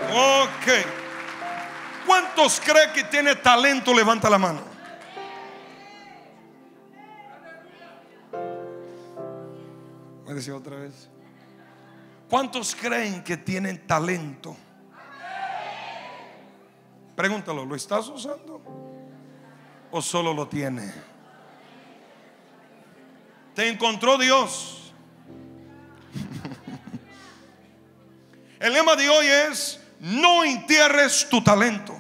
Ok. ¿Cuántos creen que tiene talento? Levanta la mano. Voy a decir otra vez. ¿Cuántos creen que tienen talento? Pregúntalo, ¿lo estás usando o solo lo tiene? ¿Te encontró Dios? El lema de hoy es: no entierres tu talento.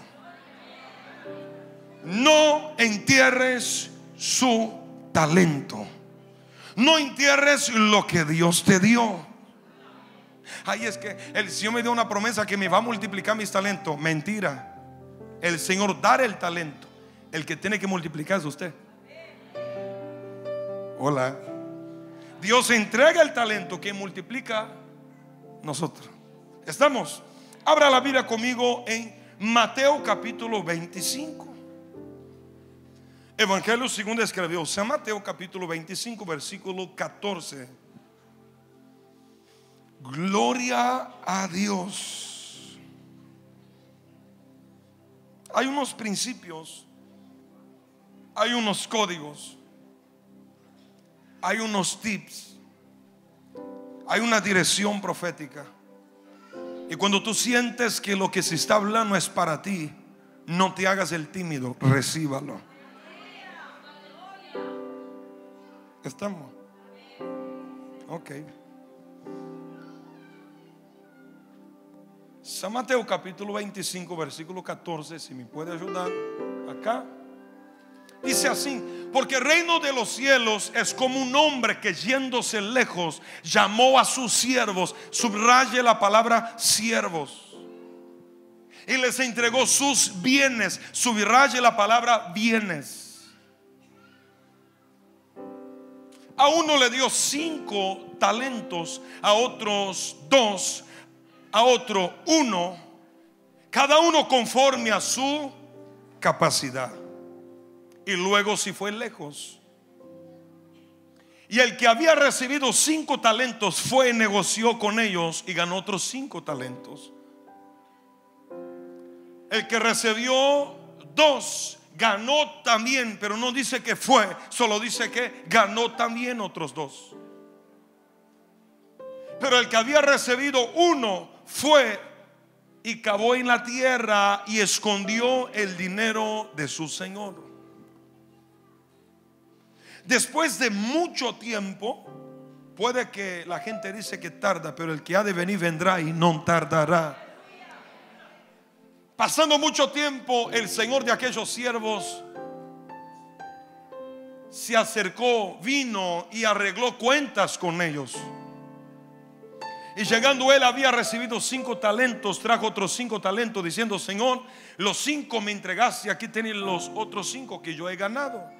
No entierres su talento. No entierres lo que Dios te dio. Ay, es que el Señor me dio una promesa que me va a multiplicar mis talentos. Mentira. El Señor da el talento. El que tiene que multiplicar es usted. Hola. Dios entrega el talento, que multiplica nosotros. ¿Estamos? Abra la Biblia conmigo en Mateo capítulo 25. Evangelio según escribió San Mateo capítulo 25 versículo 14. Gloria a Dios. Hay unos principios, hay unos códigos, hay unos tips, hay una dirección profética. Y cuando tú sientes que lo que se está hablando es para ti, no te hagas el tímido, recíbalo. ¿Estamos? Ok. San Mateo capítulo 25 versículo 14, si me puede ayudar acá. Dice así: porque el reino de los cielos es como un hombre que yéndose lejos llamó a sus siervos. Subraye la palabra siervos. Y les entregó sus bienes. Subraye la palabra bienes. A uno le dio 5 talentos, a otros 2, a otro 1, cada uno conforme a su capacidad. Y luego se fue lejos. Y el que había recibido 5 talentos fue y negoció con ellos y ganó otros 5 talentos. El que recibió 2 ganó también, pero no dice que fue, solo dice que ganó también otros 2. Pero el que había recibido 1 fue y cavó en la tierra y escondió el dinero de su señor. Después de mucho tiempo, puede que la gente dice que tarda, pero el que ha de venir vendrá y no tardará. Pasando mucho tiempo, el señor de aquellos siervos se acercó, vino y arregló cuentas con ellos. Y llegando él, había recibido 5 talentos, trajo otros 5 talentos, diciendo: Señor, los 5 me entregaste, aquí tienen los otros 5 que yo he ganado.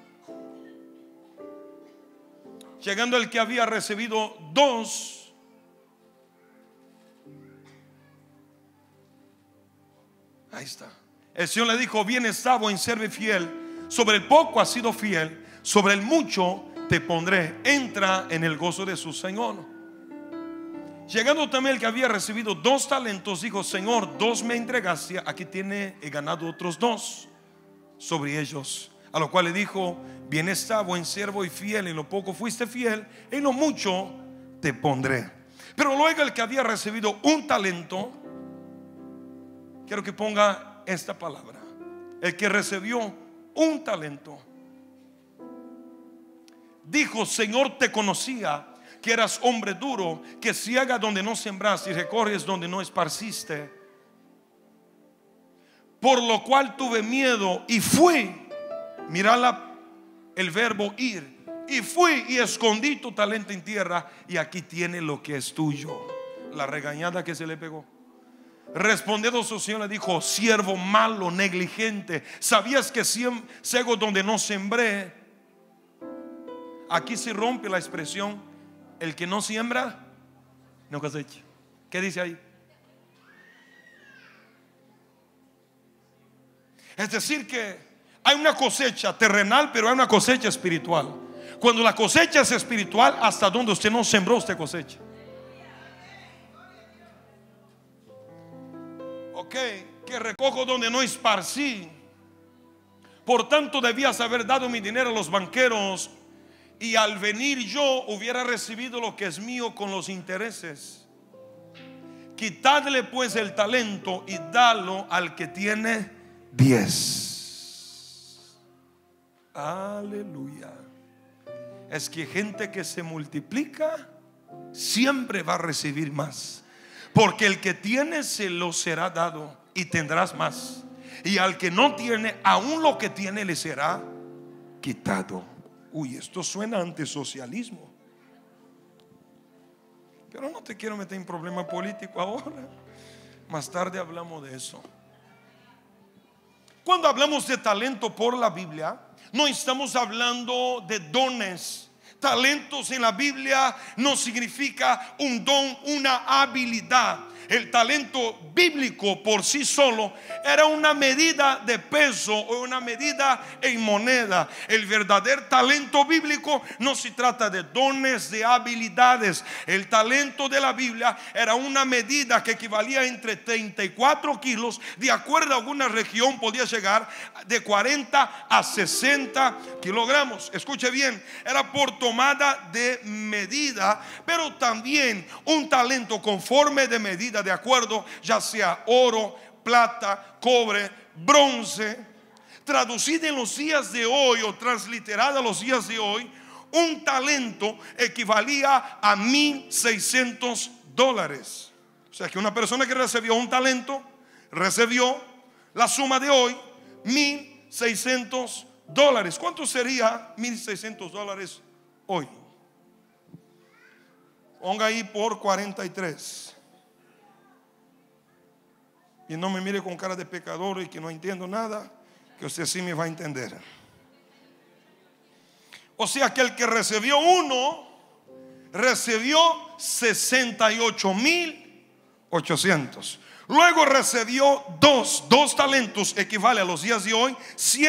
Llegando el que había recibido 2, ahí está. El Señor le dijo: bien está, buen siervo y fiel, sobre el poco has sido fiel, sobre el mucho te pondré, entra en el gozo de su Señor. Llegando también el que había recibido 2 talentos, dijo: Señor, 2 me entregaste, aquí he ganado otros 2 sobre ellos. A lo cual le dijo: bien está, buen siervo y fiel, en lo poco fuiste fiel, en lo mucho te pondré. Pero luego el que había recibido 1 talento, quiero que ponga esta palabra: el que recibió 1 talento, dijo: Señor, te conocía que eras hombre duro, que ciega donde no sembraste y recoges donde no esparciste. Por lo cual tuve miedo y fui. Mira el verbo ir. Y fui y escondí tu talento en tierra, y aquí tiene lo que es tuyo. La regañada que se le pegó. Respondiendo su señor le dijo: siervo malo, negligente, ¿sabías que cego donde no sembré? Aquí se rompe la expresión: el que no siembra no cosecha. ¿Qué dice ahí? Es decir que hay una cosecha terrenal, pero hay una cosecha espiritual. Cuando la cosecha es espiritual, hasta donde usted no sembró, usted cosecha. Ok, que recojo donde no esparcí. Por tanto debías haber dado mi dinero a los banqueros, y al venir yo hubiera recibido lo que es mío con los intereses. Quitadle pues el talento y dalo al que tiene 10. Aleluya. Es que gente que se multiplica siempre va a recibir más, porque el que tiene se lo será dado y tendrás más, y al que no tiene, aún lo que tiene le será quitado. Uy, esto suena a antisocialismo, pero no te quiero meter en problema político ahora. Más tarde hablamos de eso. Cuando hablamos de talento por la Biblia, no estamos hablando de dones. Talentos en la Biblia no significa un don, una habilidad. El talento bíblico por sí solo era una medida de peso o una medida en moneda. El verdadero talento bíblico no se trata de dones, de habilidades. El talento de la Biblia era una medida que equivalía entre 34 kilos. De acuerdo a alguna región podía llegar de 40 a 60 kilogramos. Escuche bien, era por tomada de medida, pero también un talento conforme de medida, de acuerdo, ya sea oro, plata, cobre, bronce. Traducida en los días de hoy o transliterada a los días de hoy, un talento equivalía a $1,600. O sea que una persona que recibió un talento recibió la suma de hoy, $1,600. ¿Cuánto sería $1,600 hoy? Ponga ahí por 43. Y no me mire con cara de pecador y que no entiendo nada, que usted sí me va a entender. O sea que el que recibió uno, recibió 68,800. Luego recibió dos talentos, equivale a los días de hoy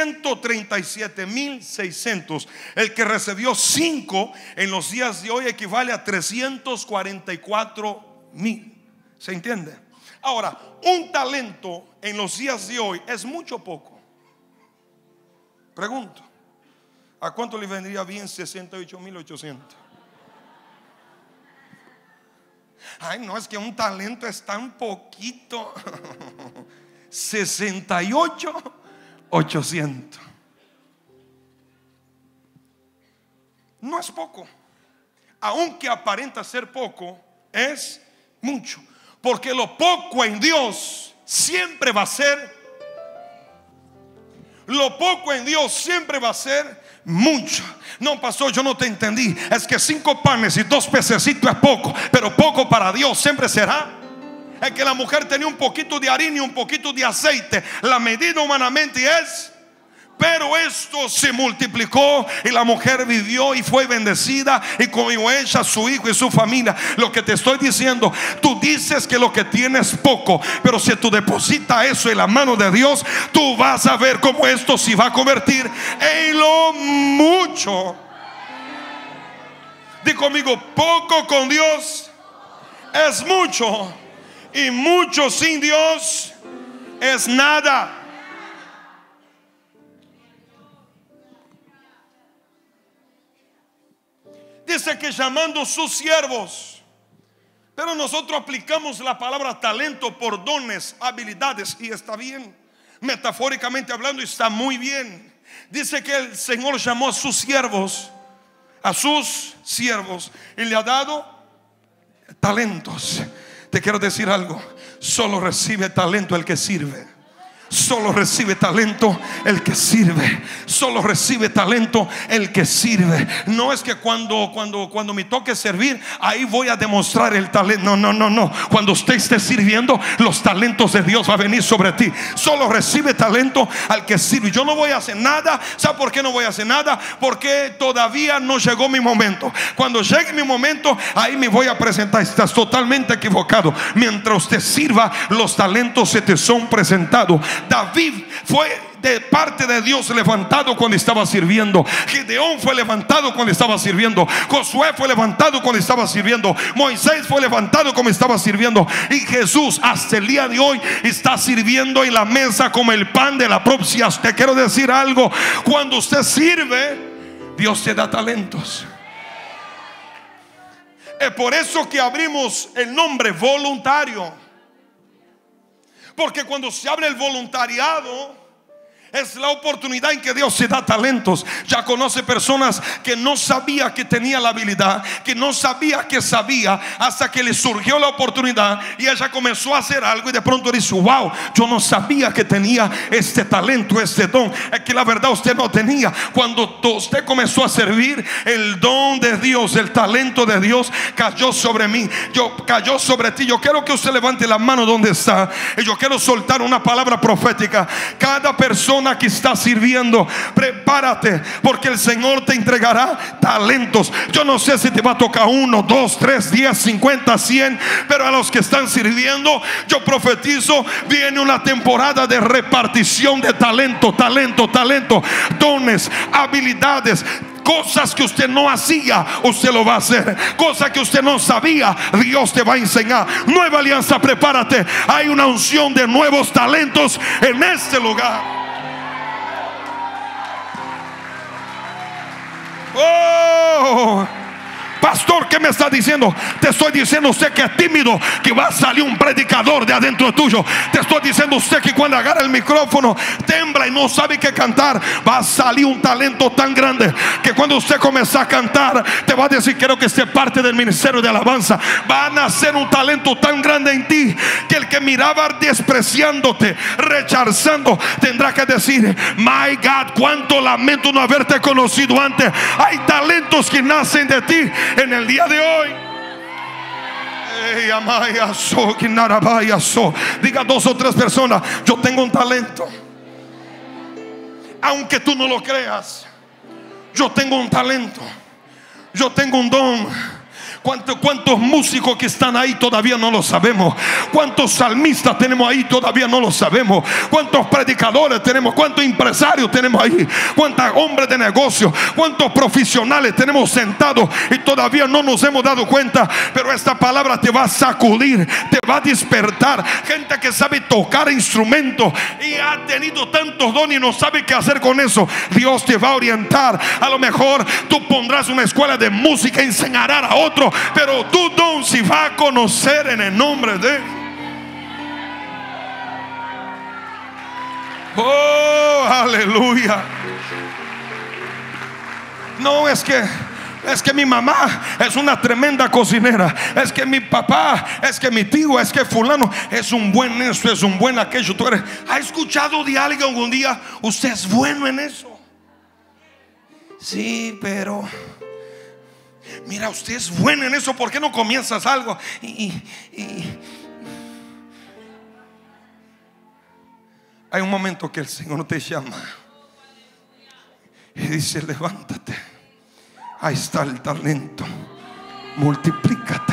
137,600. El que recibió 5 en los días de hoy equivale a 344,000. ¿Se entiende? Ahora, un talento en los días de hoy es mucho o poco. Pregunto, ¿a cuánto le vendría bien 68,800? Ay, no, es que un talento es tan poquito. 68,800. No es poco. Aunque aparenta ser poco, es mucho. Porque lo poco en Dios siempre va a ser, lo poco en Dios siempre va a ser mucho. No, pastor, yo no te entendí. Es que 5 panes y 2 pececitos es poco, pero poco para Dios siempre será. Es que la mujer tenía un poquito de harina y un poquito de aceite. La medida humanamente es, pero esto se multiplicó y la mujer vivió y fue bendecida, y comió ella, su hijo y su familia. Lo que te estoy diciendo, tú dices que lo que tienes poco, pero si tú depositas eso en la mano de Dios, tú vas a ver cómo esto se va a convertir en lo mucho. Di conmigo, poco con Dios es mucho, y mucho sin Dios es nada. Dice que llamando sus siervos, pero nosotros aplicamos la palabra talento por dones, habilidades, y está bien, metafóricamente hablando está muy bien. Dice que el Señor llamó a sus siervos, y le ha dado talentos. Te quiero decir algo, solo recibe talento el que sirve. Solo recibe talento el que sirve. Solo recibe talento el que sirve. No es que cuando me toque servir, ahí voy a demostrar el talento. No. Cuando usted esté sirviendo, los talentos de Dios van a venir sobre ti. Solo recibe talento al que sirve. Yo no voy a hacer nada. ¿Sabe por qué no voy a hacer nada? Porque todavía no llegó mi momento. Cuando llegue mi momento, ahí me voy a presentar. Estás totalmente equivocado. Mientras usted sirva, los talentos se te son presentados. David de parte de Dios levantado cuando estaba sirviendo. Gedeón fue levantado cuando estaba sirviendo. Josué fue levantado cuando estaba sirviendo. Moisés fue levantado cuando estaba sirviendo. Y Jesús hasta el día de hoy está sirviendo en la mesa como el pan de la propia. Te quiero decir algo: cuando usted sirve, Dios te da talentos. Es por eso que abrimos el nombre voluntario, porque cuando se abre el voluntariado es la oportunidad en que Dios se da talentos. Ya conoce personas que no sabía que tenía la habilidad, que no sabía que sabía, hasta que le surgió la oportunidad y ella comenzó a hacer algo y de pronto dice: wow, yo no sabía que tenía este talento, este don. Es que la verdad usted no tenía. Cuando usted comenzó a servir, el don de Dios, el talento de Dios cayó sobre mí, cayó sobre ti. Yo quiero que usted levante la mano donde está y yo quiero soltar una palabra profética. Cada persona que está sirviendo, prepárate, porque el Señor te entregará talentos. Yo no sé si te va a tocar 1, 2, 3, 10, 50, 100, pero a los que están sirviendo, yo profetizo: viene una temporada de repartición de talento, dones, habilidades. Cosas que usted no hacía, usted lo va a hacer. Cosas que usted no sabía, Dios te va a enseñar. Nueva Alianza, prepárate. Hay una unción de nuevos talentos en este lugar. Oh, pastor, ¿qué me está diciendo? Te estoy diciendo usted que es tímido, que va a salir un predicador de adentro tuyo. Te estoy diciendo usted que cuando agarra el micrófono tembla y no sabe qué cantar. Va a salir un talento tan grande que cuando usted comienza a cantar te va a decir: quiero que esté parte del ministerio de alabanza. Va a nacer un talento tan grande en ti que el que miraba despreciándote, rechazando, tendrá que decir: my God, cuánto lamento no haberte conocido antes. Hay talentos que nacen de ti en el día de hoy. Diga 2 o 3 personas: yo tengo un talento. Aunque tú no lo creas, yo tengo un talento. Yo tengo un don. ¿Cuántos músicos que están ahí todavía no lo sabemos? ¿Cuántos salmistas tenemos ahí? Todavía no lo sabemos. ¿Cuántos predicadores tenemos? ¿Cuántos empresarios tenemos ahí? ¿Cuántos hombres de negocio? ¿Cuántos profesionales tenemos sentados y todavía no nos hemos dado cuenta? Pero esta palabra te va a sacudir, te va a despertar. Gente que sabe tocar instrumentos y ha tenido tantos dones y no sabe qué hacer con eso. Dios te va a orientar. A lo mejor tú pondrás una escuela de música, enseñarás a otro, pero tu don se va a conocer en el nombre de... Oh, aleluya. No es que mi mamá es una tremenda cocinera, es que mi papá, es que mi tío, es que fulano es un buen esto, es un buen aquello. ¿Tú has escuchado de alguien algún día: usted es bueno en eso? Sí, pero mira, usted es bueno en eso, ¿por qué no comienzas algo? Hay un momento que el Señor te llama y dice: levántate, ahí está el talento, multiplícate.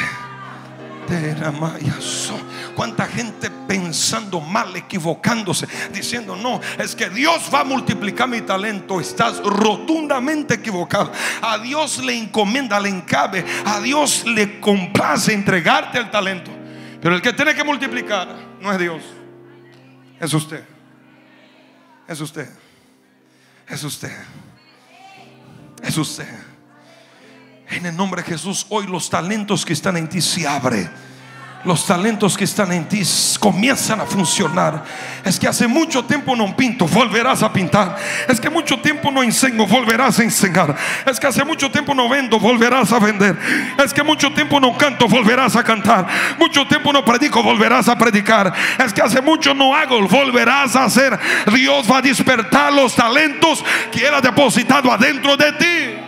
Cuánta gente pensando mal, equivocándose, diciendo: no, es que Dios va a multiplicar mi talento. Estás rotundamente equivocado. A Dios le encomienda, le encabe, a Dios le complace entregarte el talento, pero el que tiene que multiplicar no es Dios, es usted. Es usted. Es usted. Es usted. En el nombre de Jesús, hoy los talentos que están en ti se abren. Los talentos que están en ti comienzan a funcionar. Es que hace mucho tiempo no pinto, volverás a pintar. Es que mucho tiempo no enseño, volverás a enseñar. Es que hace mucho tiempo no vendo, volverás a vender. Es que mucho tiempo no canto, volverás a cantar. Mucho tiempo no predico, volverás a predicar. Es que hace mucho no hago, volverás a hacer. Dios va a despertar los talentos que Él ha depositado adentro de ti.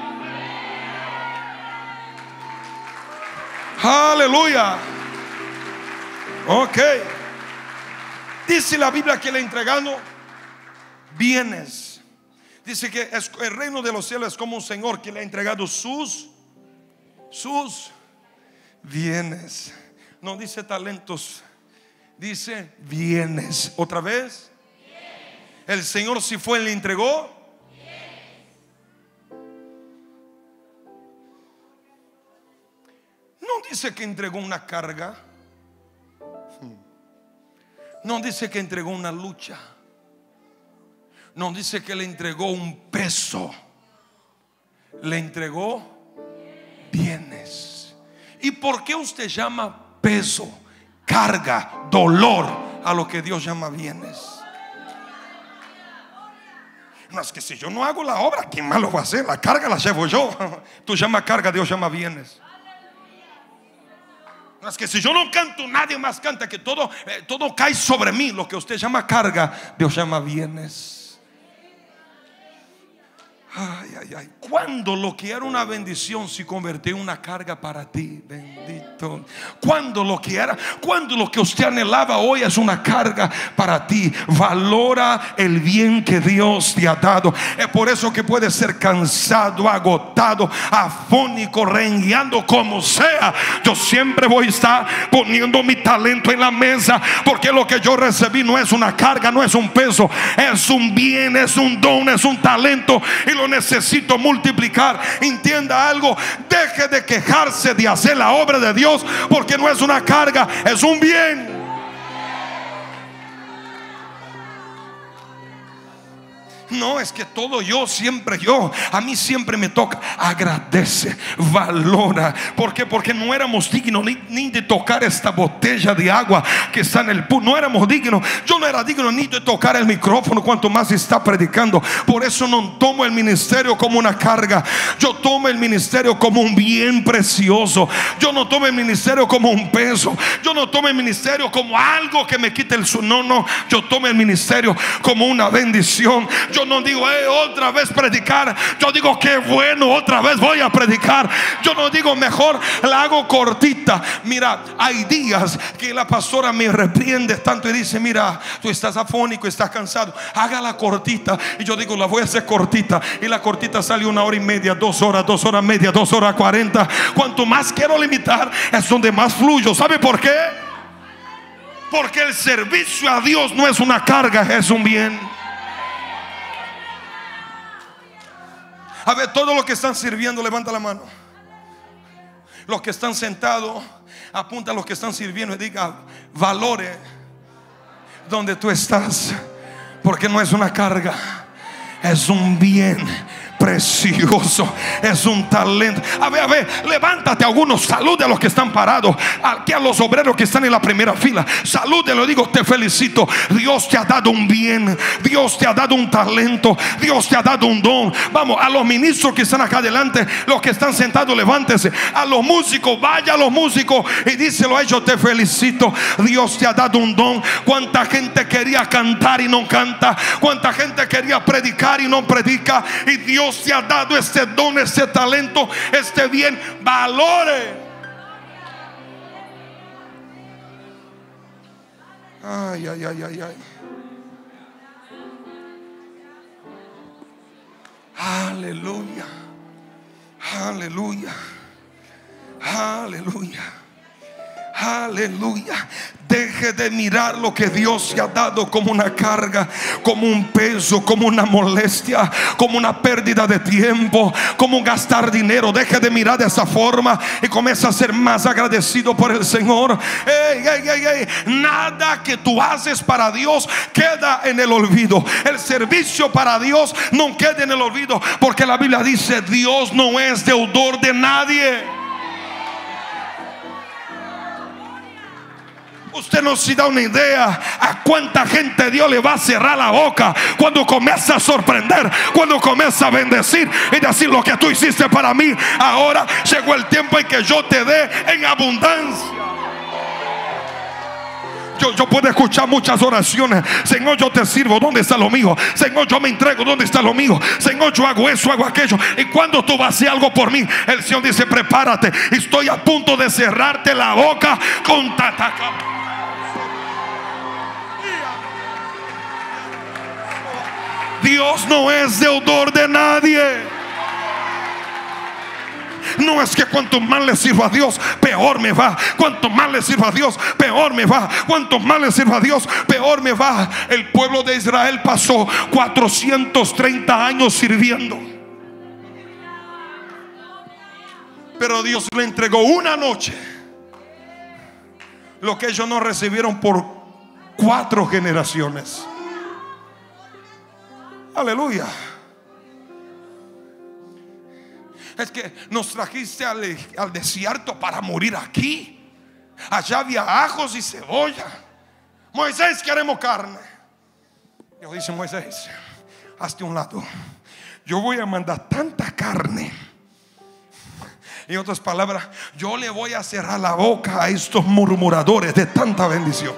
Aleluya. Ok. Dice la Biblia que le entregando bienes. Dice que el reino de los cielos es como un señor que le ha entregado sus bienes. No dice talentos, dice bienes. Otra vez. El Señor, si fue, le entregó. No dice que entregó una carga. No dice que entregó una lucha. No dice que le entregó un peso. Le entregó bienes. ¿Y por qué usted llama peso, carga, dolor a lo que Dios llama bienes? No, es que si yo no hago la obra, ¿quién más lo va a hacer? La carga la llevo yo. Tú llamas carga, Dios llama bienes. No, es que si yo no canto, nadie más canta. Que todo cae sobre mí. Lo que usted llama carga, Dios llama bienes. Ay, ay, ay. Cuando lo que era una bendición se convirtió en una carga para ti, bendito. Cuando lo que usted anhelaba hoy es una carga para ti, valora el bien que Dios te ha dado. Es por eso que puedes ser cansado, agotado, afónico, rengueando, como sea. Yo siempre voy a estar poniendo mi talento en la mesa, porque lo que yo recibí no es una carga, no es un peso, es un bien, es un don, es un talento, y lo necesito multiplicar. Entienda algo: deje de quejarse de hacer la obra de Dios, porque no es una carga, es un bien. No, es que todo yo, siempre yo. A mí siempre me toca. Agradece, valora. ¿Por qué? Porque no éramos dignos ni de tocar esta botella de agua que está en el pool. No éramos dignos. Yo no era digno ni de tocar el micrófono, cuanto más está predicando. Por eso no tomo el ministerio como una carga. Yo tomo el ministerio como un bien precioso. Yo no tomo el ministerio como un peso. Yo no tomo el ministerio como algo que me quite el sueño. No, yo tomo el ministerio como una bendición. Yo no digo otra vez predicar. Yo digo qué bueno, otra vez voy a predicar. Yo no digo mejor la hago cortita. Mira, hay días que la pastora me reprende tanto y dice: mira, tú estás afónico, estás cansado, hágala cortita. Y yo digo, la voy a hacer cortita. Y la cortita sale 1 hora y media, 2 horas, 2 horas y media, 2 horas 40. Cuanto más quiero limitar, es donde más fluyo. ¿Sabe por qué? Porque el servicio a Dios no es una carga, es un bien. A ver, todos los que están sirviendo, levanta la mano. Los que están sentados, apunta a los que están sirviendo y diga: valore donde tú estás, porque no es una carga, es un bien precioso, es un talento. A ver, levántate algunos, salude a los que están parados, aquí a los obreros que están en la primera fila, salúdelo, digo: te felicito, Dios te ha dado un bien, Dios te ha dado un talento, Dios te ha dado un don. Vamos, a los ministros que están acá adelante, los que están sentados, levántense. A los músicos, vaya a los músicos y díselo a ellos: te felicito, Dios te ha dado un don. Cuánta gente quería cantar y no canta, cuánta gente quería predicar y no predica, y Dios te ha dado este don, este talento, este bien. Valore. Ay, ay, ay, ay, ay. Aleluya. Aleluya. Aleluya. Aleluya. Deje de mirar lo que Dios te ha dado como una carga, como un peso, como una molestia, como una pérdida de tiempo, como gastar dinero. Deje de mirar de esa forma y comienza a ser más agradecido por el Señor. Nada que tú haces para Dios queda en el olvido. El servicio para Dios no queda en el olvido, porque la Biblia dice: Dios no es deudor de nadie. Usted no se da una idea a cuánta gente Dios le va a cerrar la boca cuando comienza a sorprender, cuando comienza a bendecir y decir: lo que tú hiciste para mí, ahora llegó el tiempo en que yo te dé en abundancia. Yo puedo escuchar muchas oraciones: Señor, yo te sirvo, ¿dónde está lo mío? Señor, yo me entrego, ¿dónde está lo mío? Señor, yo hago eso, hago aquello. Y cuando tú vas a hacer algo por mí, el Señor dice: prepárate, estoy a punto de cerrarte la boca con tataca. Dios no es deudor de nadie. No es que cuanto más le sirva a Dios, peor me va. Cuanto más le sirva a Dios, peor me va. Cuanto más le sirva a Dios, peor me va. El pueblo de Israel pasó 430 años sirviendo, pero Dios le entregó una noche lo que ellos no recibieron por 4 generaciones. Aleluya. Es que nos trajiste al desierto para morir aquí. Allá había ajos y cebolla. Moisés, queremos carne. Dios dice: Moisés, hazte un lado. Yo voy a mandar tanta carne. En otras palabras, yo le voy a cerrar la boca a estos murmuradores de tanta bendición.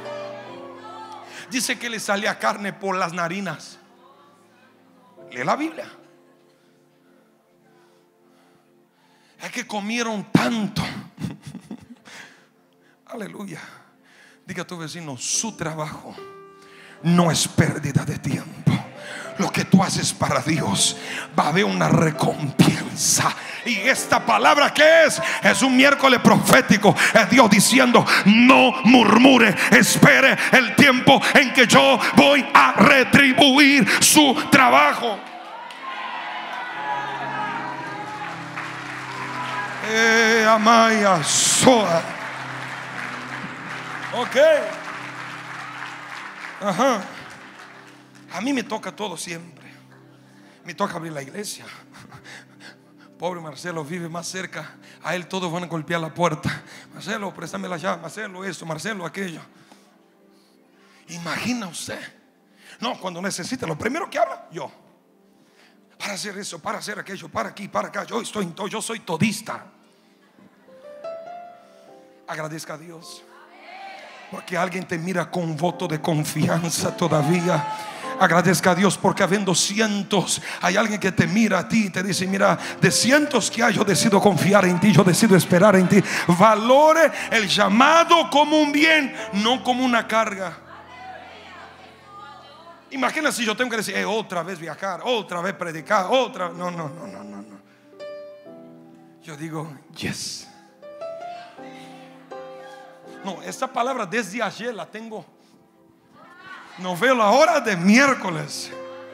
Dice que le salía carne por las narinas. Lee la Biblia. Es que comieron tanto. Aleluya. Diga a tu vecino: su trabajo no es pérdida de tiempo. Lo que tú haces para Dios va a haber una recompensa. Y esta palabra, ¿qué es? Es un miércoles profético. Es Dios diciendo: no murmure, espere el tiempo en que yo voy a retribuir su trabajo. Amaya Soa. Ok. Ajá. A mí me toca todo siempre. Me toca abrir la iglesia. Pobre Marcelo vive más cerca. A él todos van a golpear la puerta. Marcelo, préstame la llave. Marcelo esto, Marcelo aquello. Imagina usted. No, cuando necesita, lo primero que habla, yo. Para hacer eso, para hacer aquello, para aquí, para acá. Yo soy todista. Agradezca a Dios, porque alguien te mira con voto de confianza todavía. Agradezca a Dios porque habiendo cientos, hay alguien que te mira a ti y te dice: mira, de cientos que hay, yo decido confiar en ti, yo decido esperar en ti. Valore el llamado como un bien, no como una carga. Imagina si yo tengo que decir: otra vez viajar, otra vez predicar, otra. No. Yo digo: yes. No, esta palabra desde ayer la tengo. No veo la hora de miércoles.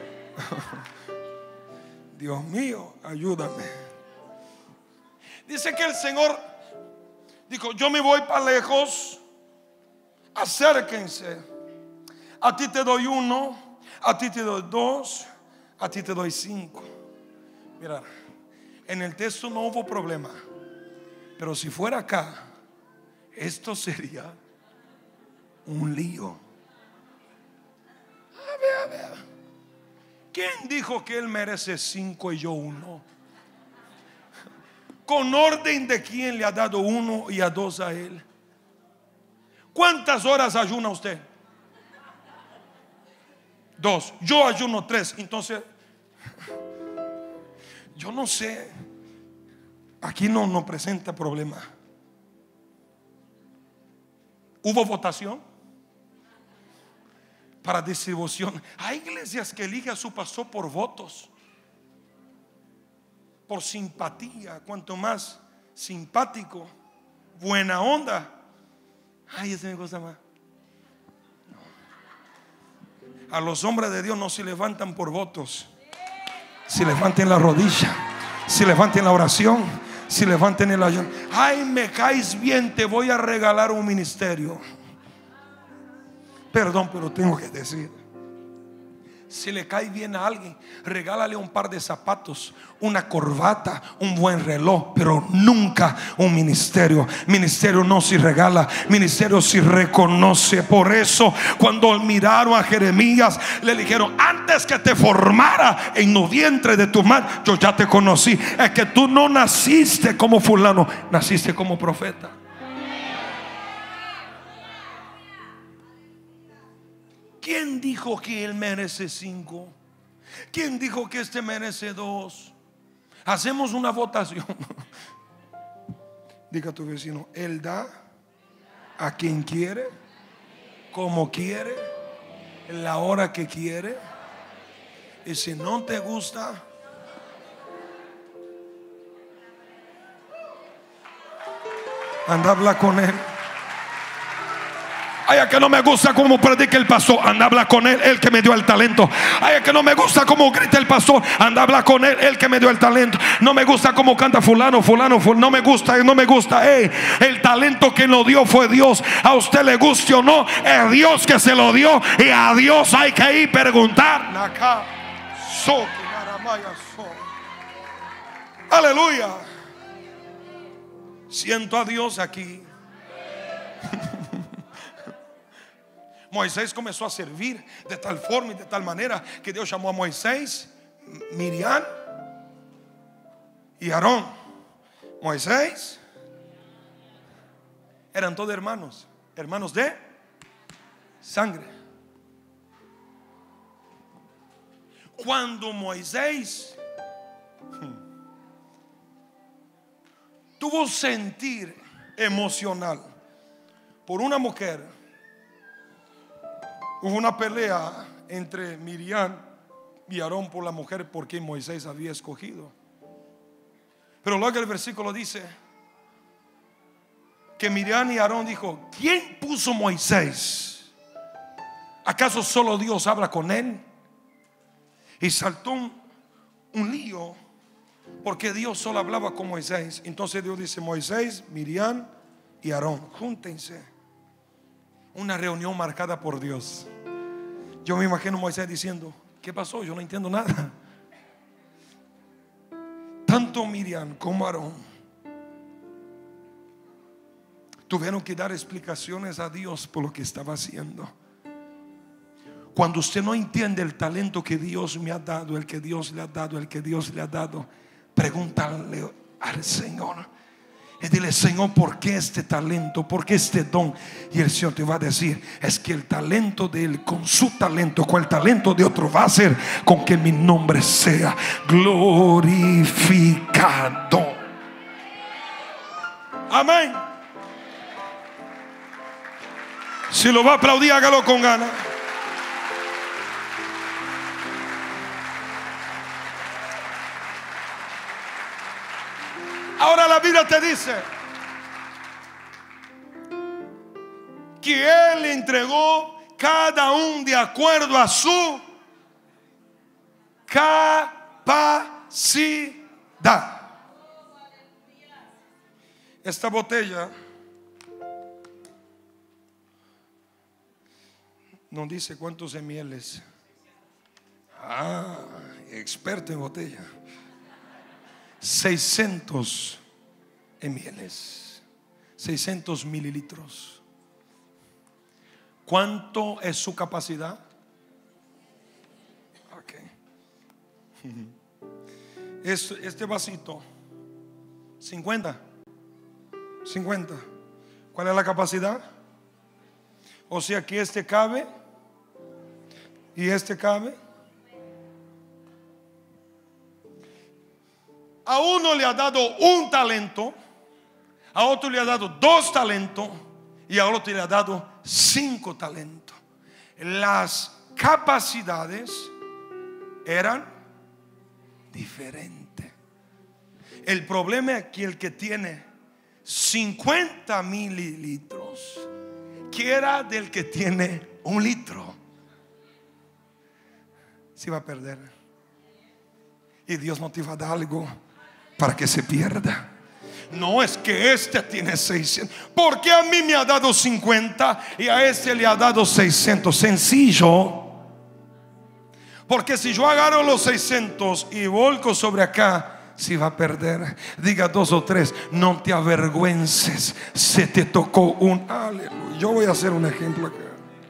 Dios mío, ayúdame. Dice que el Señor dijo: yo me voy para lejos, acérquense. A ti te doy 1, a ti te doy 2, a ti te doy 5. Mira, en el texto no hubo problema, pero si fuera acá, esto sería un lío. A ver. ¿Quién dijo que él merece 5 y yo 1? ¿Con orden de quién le ha dado 1 y a 2 a él? ¿Cuántas horas ayuna usted? 2. Yo ayuno 3. Entonces, yo no sé. Aquí no presenta problema. ¿Hubo votación para distribución? Hay iglesias que eligen a su pastor por votos, por simpatía. Cuanto más simpático, buena onda, ay, ese me gusta más. A los hombres de Dios no se levantan por votos. Se levanten la rodilla, se levanten la oración, se levanten el ayuno. Ay, me caes bien, te voy a regalar un ministerio. Perdón, pero tengo que decir: si le cae bien a alguien, regálale un par de zapatos, una corbata, un buen reloj, pero nunca un ministerio. Ministerio no se regala, ministerio se reconoce. Por eso cuando miraron a Jeremías, le dijeron: antes que te formara en el vientre de tu madre, yo ya te conocí. Es que tú no naciste como fulano, naciste como profeta. ¿Quién dijo que él merece 5? ¿Quién dijo que este merece 2? Hacemos una votación. Diga a tu vecino: él da a quien quiere, como quiere, en la hora que quiere. Y si no te gusta, Anda a hablar con él. Ay, es que no me gusta cómo predica el pastor. Anda a hablar con él, el que me dio el talento. Ay, es que no me gusta cómo grita el pastor. Anda a hablar con él, el que me dio el talento. No me gusta cómo canta fulano. No me gusta, no me gusta. El talento que nos dio fue Dios. A usted le guste o no, es Dios que se lo dio. Y a Dios hay que ir preguntar. Aleluya. Siento a Dios aquí. Moisés comenzó a servir de tal forma y de tal manera que Dios llamó a Moisés, Miriam y Aarón. Moisés eran todos hermanos, hermanos de sangre. Cuando Moisés tuvo sentir emocional por una mujer, hubo una pelea entre Miriam y Aarón por la mujer por quien Moisés había escogido. Pero luego el versículo dice que Miriam y Aarón dijo: ¿quién puso Moisés? ¿Acaso solo Dios habla con él? Y saltó un lío porque Dios solo hablaba con Moisés. Entonces Dios dice: Moisés, Miriam y Aarón, júntense. Una reunión marcada por Dios. Yo me imagino a Moisés diciendo: ¿qué pasó? Yo no entiendo nada. Tanto Miriam como Aarón tuvieron que dar explicaciones a Dios por lo que estaba haciendo. Cuando usted no entiende el talento que Dios me ha dado, el que Dios le ha dado, el que Dios le ha dado, pregúntale al Señor y dile: Señor, ¿por qué este talento? ¿Por qué este don? Y el Señor te va a decir: es que el talento de él con su talento, con el talento de otro, va a hacer con que mi nombre sea glorificado. Amén. Si lo va a aplaudir, hágalo con ganas. Ahora la Biblia te dice que Él le entregó cada uno de acuerdo a su capacidad. Esta botella no dice cuántos ml. Experto en botella. 600 ml, 600 mililitros. ¿Cuánto es su capacidad? Okay. Este vasito 50. ¿Cuál es la capacidad? O sea que este cabe y este cabe. A uno le ha dado un talento, a otro le ha dado 2 talentos y a otro le ha dado 5 talentos. Las capacidades eran diferentes. El problema es que el que tiene 50 mililitros quiera del que tiene 1 litro, se va a perder. Y Dios no te va a dar algo para que se pierda. No es que este tiene 600, porque a mí me ha dado 50 y a este le ha dado 600. Sencillo. Porque si yo agarro los 600 y volco sobre acá, se va a perder. Diga 2 o 3: no te avergüences, se te tocó un. Aleluya. Yo voy a hacer un ejemplo acá.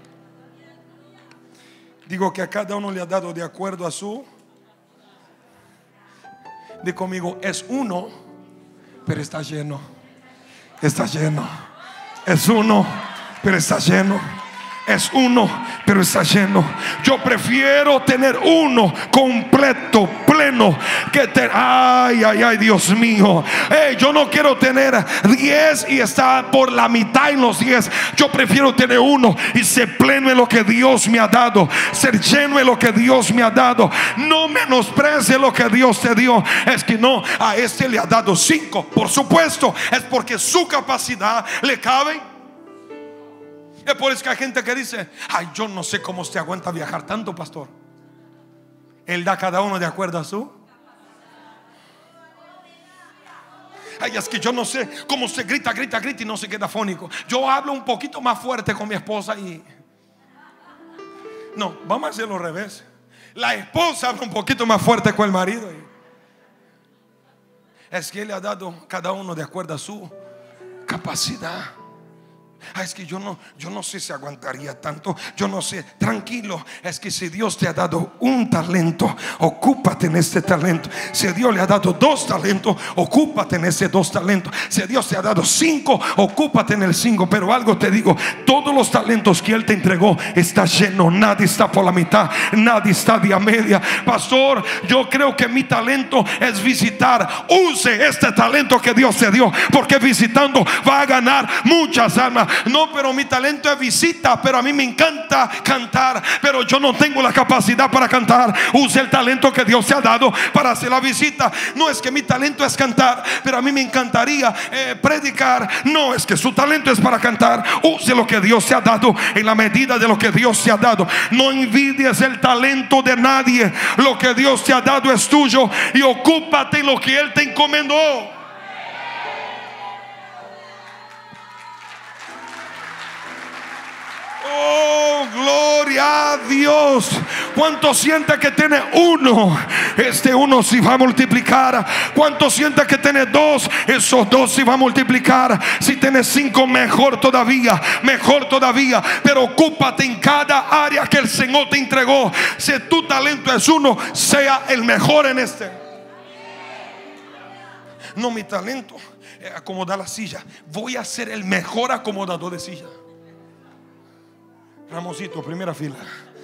Digo que a cada uno le ha dado de acuerdo a su. Di conmigo: es uno, pero está lleno. Está lleno. Es uno, pero está lleno. es uno, pero está lleno. Yo prefiero tener uno completo, pleno, que ay, ay, ay, Dios mío. Yo no quiero tener 10 y estar por la mitad en los 10. Yo prefiero tener uno y ser pleno en lo que Dios me ha dado, ser lleno en lo que Dios me ha dado. No menosprecie lo que Dios te dio. Es que no, a este le ha dado 5. Por supuesto, es porque su capacidad le cabe. Es por eso que hay gente que dice: ay, yo no sé cómo usted aguanta viajar tanto, pastor. Él da a cada uno de acuerdo a su. Ay, es que yo no sé cómo usted grita y no se queda fónico. Yo hablo un poquito más fuerte con mi esposa y... No, vamos a hacerlo al revés. La esposa habla un poquito más fuerte con el marido es que Él le ha dado a cada uno de acuerdo a su capacidad. Es que yo no sé si aguantaría tanto. Yo no sé. Tranquilo, es que si Dios te ha dado un talento, ocúpate en este talento. Si Dios le ha dado 2 talentos, ocúpate en ese 2 talentos. Si Dios te ha dado 5, ocúpate en el 5. Pero algo te digo: todos los talentos que Él te entregó está lleno. Nadie está por la mitad, nadie está de a media. Pastor, yo creo que mi talento es visitar. Use este talento que Dios te dio, porque visitando va a ganar muchas almas. No, pero mi talento es visita. Pero a mí me encanta cantar, pero yo no tengo la capacidad para cantar. Use el talento que Dios te ha dado para hacer la visita. No es que mi talento es cantar, pero a mí me encantaría predicar. No, es que su talento es para cantar. Use lo que Dios te ha dado en la medida de lo que Dios te ha dado. No envidies el talento de nadie. Lo que Dios te ha dado es tuyo, y ocúpate en lo que Él te encomendó. Oh, gloria a Dios. ¿Cuánto siente que tiene uno? Este uno se va a multiplicar. ¿Cuánto siente que tiene 2? Esos 2 se va a multiplicar. Si tienes 5, mejor todavía, mejor todavía. Pero ocúpate en cada área que el Señor te entregó. Si tu talento es uno, sea el mejor en este. No, mi talento es acomodar la silla. Voy a ser el mejor acomodador de silla. Ramosito, primera fila.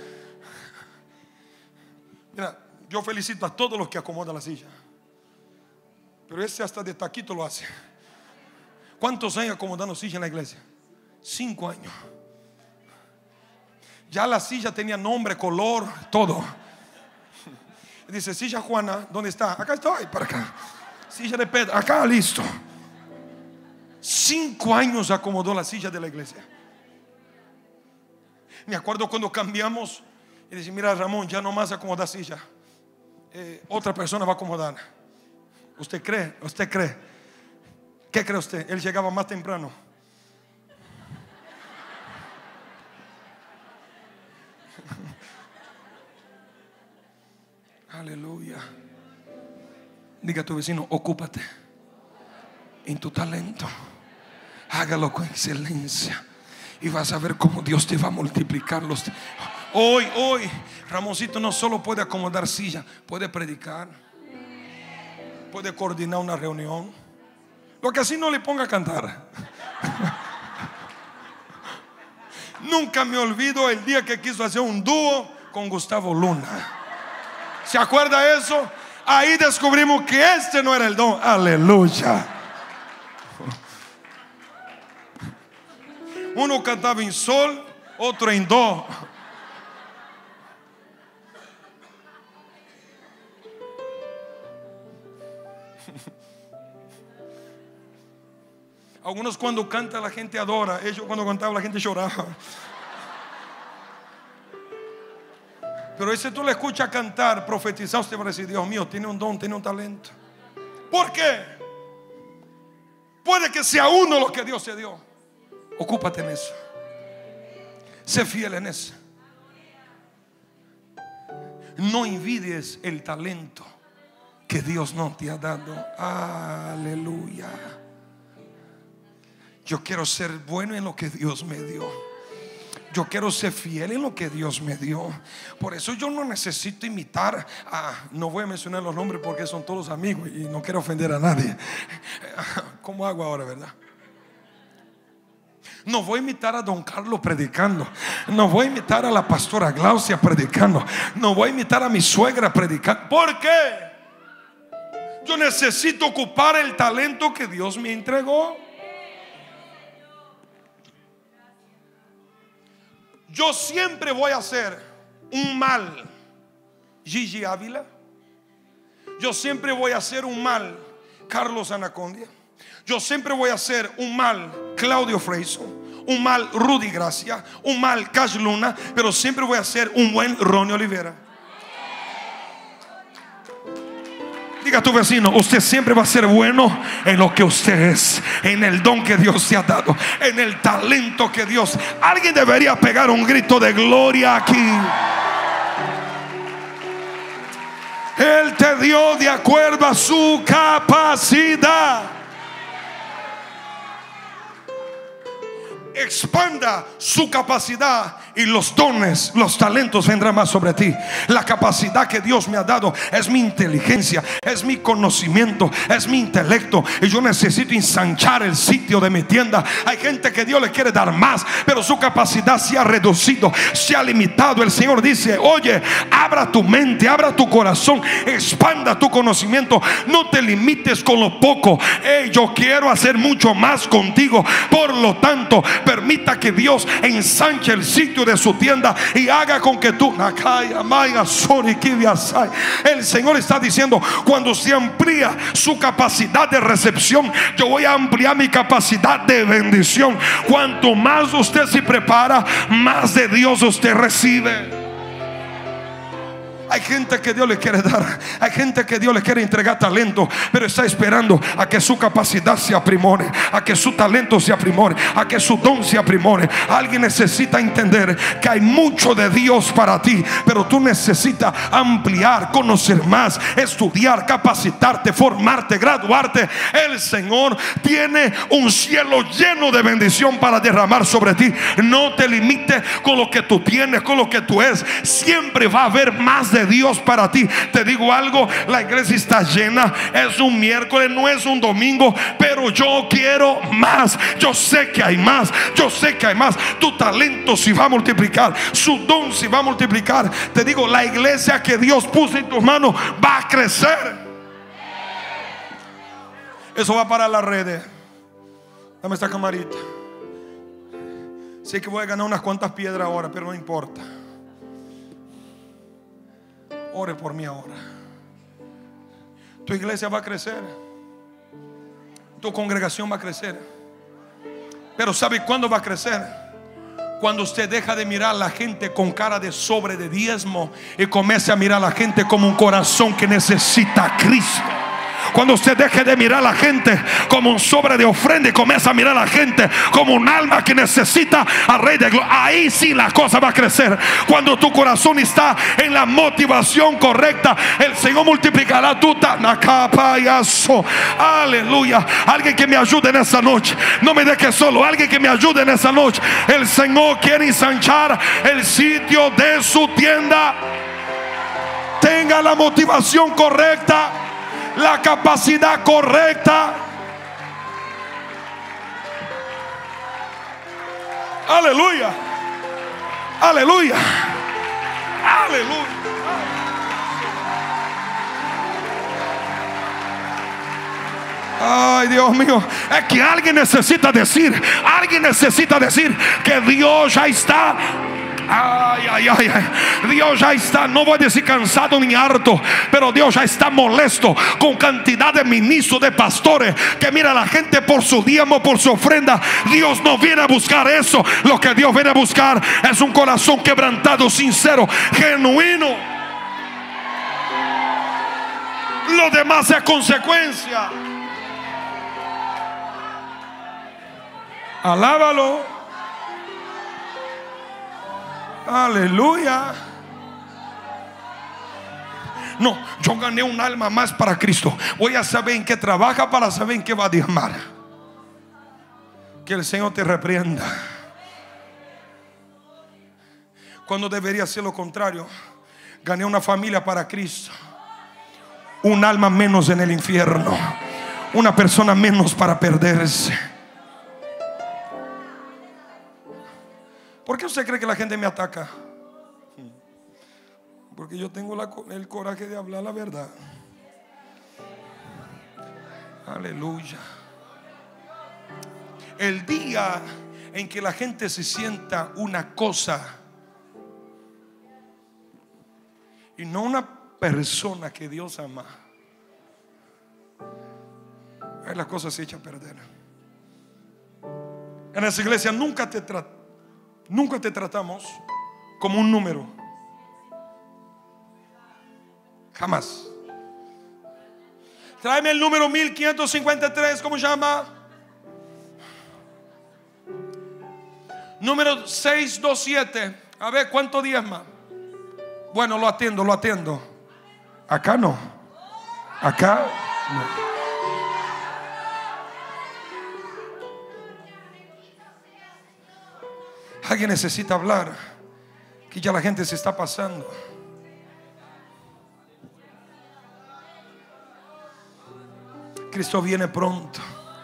Mira, yo felicito a todos los que acomodan la silla, pero ese hasta de taquito lo hace. ¿Cuántos años acomodando silla en la iglesia? 5 años. Ya la silla tenía nombre, color, todo. Dice: silla Juana, ¿dónde está? Acá estoy, para acá. Silla de Pedro, acá, listo. 5 años acomodó la silla de la iglesia. Me acuerdo cuando cambiamos y dice: mira, Ramón, ya no más acomoda silla, otra persona va a acomodar. ¿Usted cree? ¿Usted cree? ¿Qué cree usted? Él llegaba más temprano. Aleluya. Diga a tu vecino: ocúpate en tu talento, hágalo con excelencia, y vas a ver cómo Dios te va a multiplicar los... Hoy Ramoncito no solo puede acomodar silla, puede predicar, puede coordinar una reunión. Lo que así no le ponga a cantar. Nunca me olvido el día que quiso hacer un dúo con Gustavo Luna. ¿Se acuerda eso? Ahí descubrimos que este no era el don. Aleluya. Uno cantaba en sol, otro en do. Algunos cuando canta la gente adora. Ellos cuando cantaban la gente lloraba. Pero ese tú le escuchas cantar, profetizar, usted va a decir: Dios mío, tiene un don, tiene un talento. ¿Por qué? Puede que sea uno lo que Dios te dio. Ocúpate en eso. Sé fiel en eso. No envidies el talento que Dios no te ha dado. Aleluya. Yo quiero ser bueno en lo que Dios me dio. Yo quiero ser fiel en lo que Dios me dio. Por eso yo no necesito imitar no voy a mencionar los nombres porque son todos amigos y no quiero ofender a nadie. ¿Cómo hago ahora, verdad? No voy a imitar a don Carlos predicando. No voy a imitar a la pastora Glaucia predicando. No voy a imitar a mi suegra predicando. ¿Por qué? Yo necesito ocupar el talento que Dios me entregó. Yo siempre voy a hacer un mal Gigi Ávila. Yo siempre voy a hacer un mal Carlos Anacondia. Yo siempre voy a hacer un mal Claudio Freyson, un mal Rudy Gracia, un mal Cash Luna, pero siempre voy a hacer un buen Ronnie Olivera. Diga a tu vecino: usted siempre va a ser bueno en lo que usted es, en el don que Dios te ha dado, en el talento que Dios. Alguien debería pegar un grito de gloria aquí. Él te dio de acuerdo a su capacidad. Expanda su capacidad y los dones, los talentos vendrán más sobre ti. La capacidad que Dios me ha dado es mi inteligencia, es mi conocimiento, es mi intelecto, y yo necesito ensanchar el sitio de mi tienda. Hay gente que Dios le quiere dar más, pero su capacidad se ha reducido, se ha limitado. El Señor dice: oye, abra tu mente, abra tu corazón, expanda tu conocimiento. No te limites con lo poco. Yo quiero hacer mucho más contigo. Por lo tanto, permita que Dios ensanche el sitio de su tienda y haga con que tú. El Señor está diciendo: cuando se amplía su capacidad de recepción, yo voy a ampliar mi capacidad de bendición. Cuanto más usted se prepara, más de Dios usted recibe. Hay gente que Dios le quiere dar, hay gente que Dios le quiere entregar talento, pero está esperando a que su capacidad se aprimore, a que su talento se aprimore, a que su don se aprimore. Alguien necesita entender que hay mucho de Dios para ti, pero tú necesitas ampliar, conocer más, estudiar, capacitarte, formarte, graduarte. El Señor tiene un cielo lleno de bendición para derramar sobre ti. No te limites con lo que tú tienes, con lo que tú eres. Siempre va a haber más de Dios para ti. Te digo algo: la iglesia está llena, es un miércoles, no es un domingo, pero yo quiero más. Yo sé que hay más, yo sé que hay más. Tu talento se va a multiplicar, su don se va a multiplicar. Te digo, la iglesia que Dios puso en tus manos va a crecer. Eso va para las redes. Dame esta camarita. Sé que voy a ganar unas cuantas piedras ahora, pero no importa. Ore por mí ahora. Tu iglesia va a crecer, tu congregación va a crecer. Pero ¿sabe cuándo va a crecer? Cuando usted deja de mirar a la gente con cara de sobre de diezmo y comience a mirar a la gente como un corazón que necesita a Cristo. Cuando usted deje de mirar a la gente como un sobre de ofrenda y comienza a mirar a la gente como un alma que necesita al Rey de Gloria, ahí sí la cosa va a crecer. Cuando tu corazón está en la motivación correcta, el Señor multiplicará tu payaso. Aleluya. Alguien que me ayude en esta noche. No me deje solo. Alguien que me ayude en esta noche. El Señor quiere ensanchar el sitio de su tienda. Tenga la motivación correcta, la capacidad correcta. Aleluya. Aleluya. Aleluya. Ay, Dios mío, es que alguien necesita decir que Dios ya está. Ay, ay, ay, ay. Dios ya está, no voy a decir cansado ni harto, pero Dios ya está molesto con cantidad de ministros, de pastores que mira a la gente por su diezmo, por su ofrenda. Dios no viene a buscar eso. Lo que Dios viene a buscar es un corazón quebrantado, sincero, genuino. Lo demás es consecuencia. Alábalo. Aleluya. No, yo gané un alma más para Cristo. Voy a saber en qué trabaja para saber en qué va a diezmar. Que el Señor te reprenda. Cuando debería ser lo contrario. Gané una familia para Cristo. Un alma menos en el infierno. Una persona menos para perderse. ¿Por qué usted cree que la gente me ataca? Porque yo tengo el coraje de hablar la verdad. Aleluya. El día en que la gente se sienta una cosa y no una persona que Dios ama, ahí las cosas se echan a perder. En esa iglesia nunca te tratamos como un número. Jamás. Tráeme el número 1553. ¿Cómo se llama? Número 627. A ver, ¿cuántos días más? Bueno, lo atiendo. Acá no. Acá no. Alguien necesita hablar, que ya la gente se está pasando. Cristo viene pronto.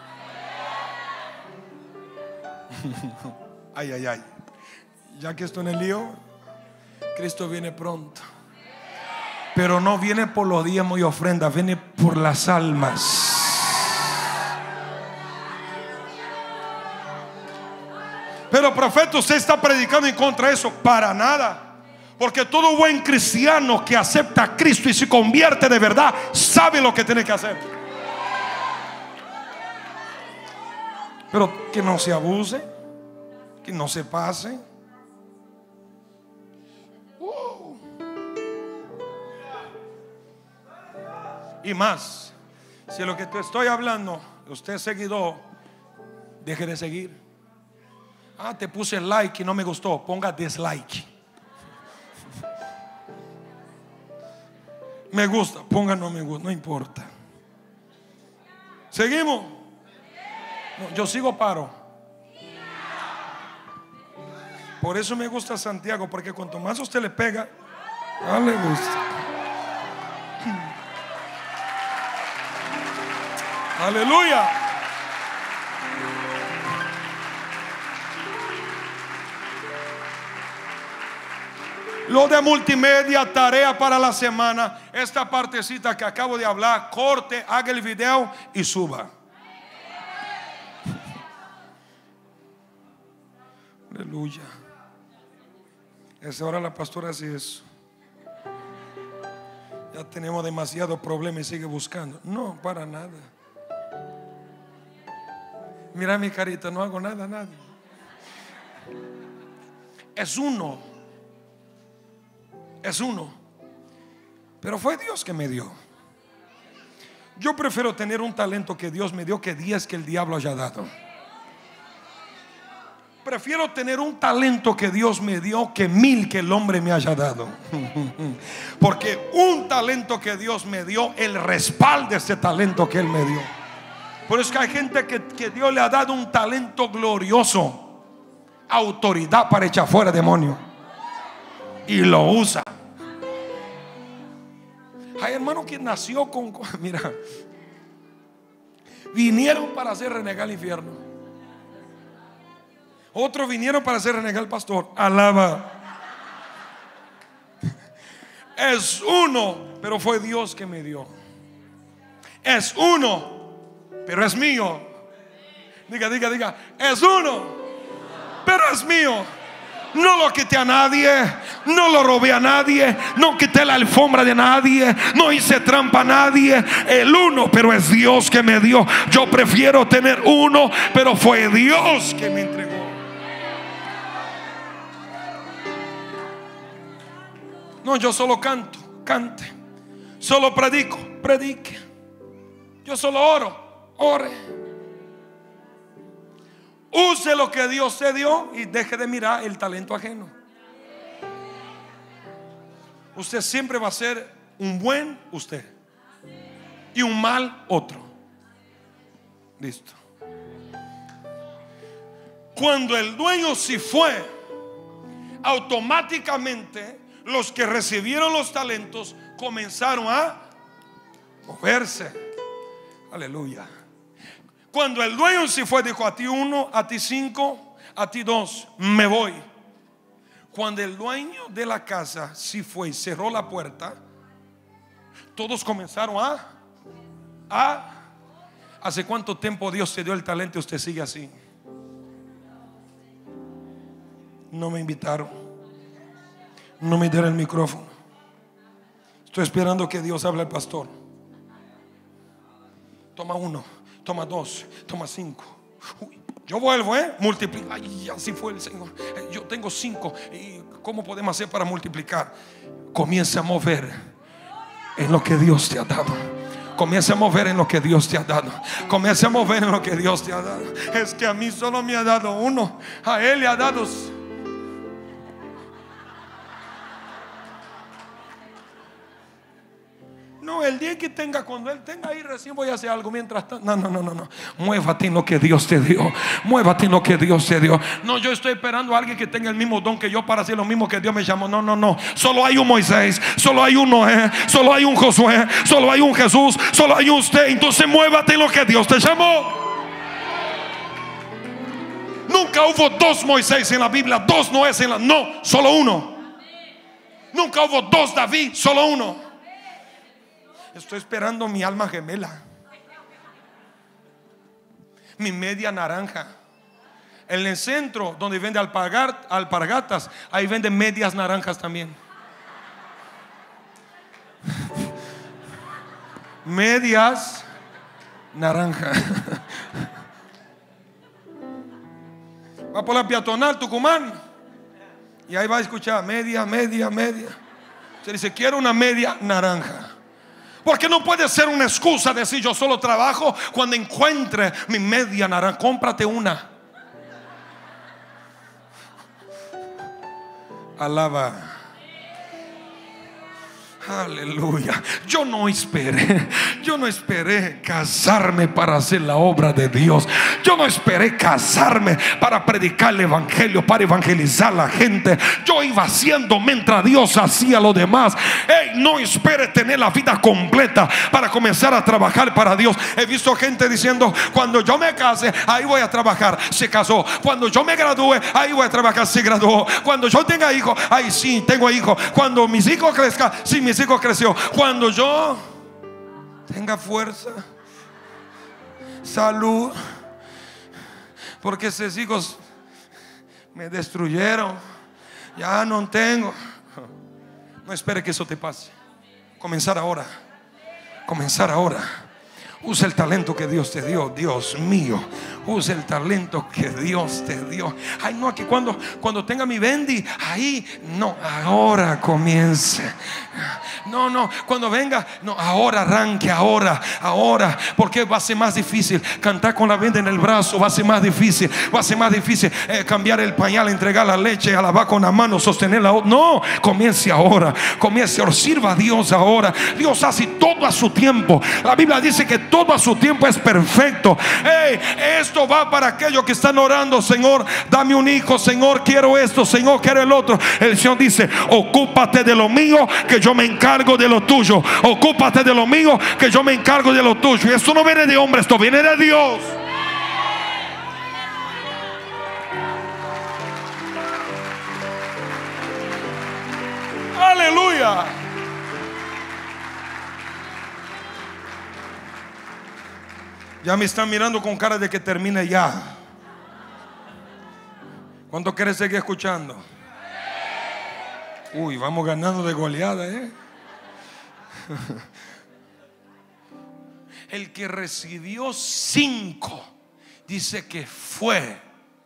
Ay, ay, ay. Ya que estoy en el lío, Cristo viene pronto. Pero no viene por los diezmos y ofrendas, viene por las almas. Pero profeta, usted está predicando en contra de eso. Para nada. Porque todo buen cristiano que acepta a Cristo y se convierte de verdad, sabe lo que tiene que hacer. Pero que no se abuse, que no se pase. Y más, si lo que te estoy hablando, usted es seguidor, deje de seguir. Ah, te puse like y no me gustó, ponga dislike. Me gusta, ponga no me gusta, no importa. Seguimos. No, yo sigo paro. Por eso me gusta Santiago, porque cuanto más usted le pega, más le gusta. Aleluya. Lo de multimedia, tarea para la semana. Esta partecita que acabo de hablar, corte, haga el video y suba. Aleluya. Esa hora la pastora hace eso. Ya tenemos demasiado problema y sigue buscando. No, para nada. Mira mi carita, no hago nada. Es uno. Pero fue Dios que me dio. Yo prefiero tener un talento que Dios me dio que 10 que el diablo haya dado. Prefiero tener un talento que Dios me dio que 1000 que el hombre me haya dado. Porque un talento que Dios me dio, el respaldo de ese talento que Él me dio. Por eso que hay gente que Dios le ha dado un talento glorioso, autoridad para echar fuera demonios, y lo usa. Hay hermano que nació con, mira, vinieron para hacer renegar el infierno. Otros vinieron para hacer renegar al pastor. Alaba. Es uno, pero fue Dios que me dio. Es uno, pero es mío. Diga. Es uno, pero es mío. No lo quité a nadie, no lo robé a nadie, no quité la alfombra de nadie, no hice trampa a nadie. El uno, pero es Dios que me dio. Yo prefiero tener uno, pero fue Dios que me entregó. No, yo solo cante. Solo predique. Yo solo ore. Use lo que Dios te dio y deje de mirar el talento ajeno. Usted siempre va a ser un buen usted y un mal otro. Listo. Cuando el dueño se fue, automáticamente los que recibieron los talentos comenzaron a moverse. Aleluya. Cuando el dueño se fue, dijo: a ti 1, a ti 5, a ti 2, me voy. Cuando el dueño de la casa sí fue y cerró la puerta, todos comenzaron ¿hace cuánto tiempo Dios te dio el talento y usted sigue así? No me invitaron, no me dieron el micrófono. Estoy esperando que Dios hable al pastor. Toma 1, toma 2, toma 5. Yo vuelvo, multiplica. Ay, así fue el Señor. Yo tengo 5. ¿Y cómo podemos hacer para multiplicar? Comienza a mover en lo que Dios te ha dado. Comienza a mover en lo que Dios te ha dado. Comienza a mover en lo que Dios te ha dado. Es que a mí solo me ha dado 1, a él le ha dado. No, el día que tenga, cuando él tenga ahí, recién voy a hacer algo. Mientras tanto, no. Muévate en lo que Dios te dio. Muévate en lo que Dios te dio. No, yo estoy esperando a alguien que tenga el mismo don que yo para hacer lo mismo que Dios me llamó. No. Solo hay un Moisés, solo hay un Noé, solo hay un Josué, solo hay un Jesús, solo hay un usted. Entonces muévate en lo que Dios te llamó. Nunca hubo 2 Moisés en la Biblia, 2 Noé en la... No, solo uno. Nunca hubo 2 David, solo uno. Estoy esperando mi alma gemela, mi media naranja. En el centro donde vende alpargatas, ahí venden medias naranjas también. Medias naranja. Va por la peatonal Tucumán y ahí va a escuchar media. Se dice, quiero una media naranja. Porque no puede ser una excusa decir yo solo trabajo cuando encuentre mi media naranja. Cómprate una. Alaba. Aleluya. Yo no esperé casarme para hacer la obra de Dios. Yo no esperé casarme para predicar el evangelio, para evangelizar a la gente. Yo iba haciendo mientras Dios hacía lo demás. No espere tener la vida completa para comenzar a trabajar para Dios. He visto gente diciendo, cuando yo me case, ahí voy a trabajar. Se casó. Cuando yo me gradúe, ahí voy a trabajar. Se graduó. Cuando yo tenga hijos, ahí sí tengo hijos. Cuando mis hijos crezcan, sí, mis hijos creció. Cuando yo tenga fuerza, salud, porque esos hijos me destruyeron, ya no tengo. No espere que eso te pase. Comenzar ahora. Usa el talento que Dios te dio. Dios mío, usa el talento que Dios te dio. Ay, no, que cuando tenga mi bendy, ahí no, ahora comience. No, cuando venga, no, ahora arranque, ahora, porque va a ser más difícil cantar con la venda en el brazo. Va a ser más difícil cambiar el pañal, entregar la leche, alabar con la mano, sostenerla. No, comience ahora, sirva a Dios ahora. Dios hace todo a su tiempo. La Biblia dice que todo a su tiempo es perfecto. Esto va para aquellos que están orando: Señor, dame un hijo, Señor, quiero esto, Señor, quiero el otro. El Señor dice: ocúpate de lo mío, que yo me encargo de lo tuyo. Ocúpate de lo mío, que yo me encargo de lo tuyo. Y esto no viene de hombre, esto viene de Dios. Aleluya. Ya me están mirando con cara de que termine ya. ¿Cuánto quieres seguir escuchando? Uy, vamos ganando de goleada, El que recibió 5 dice que fue,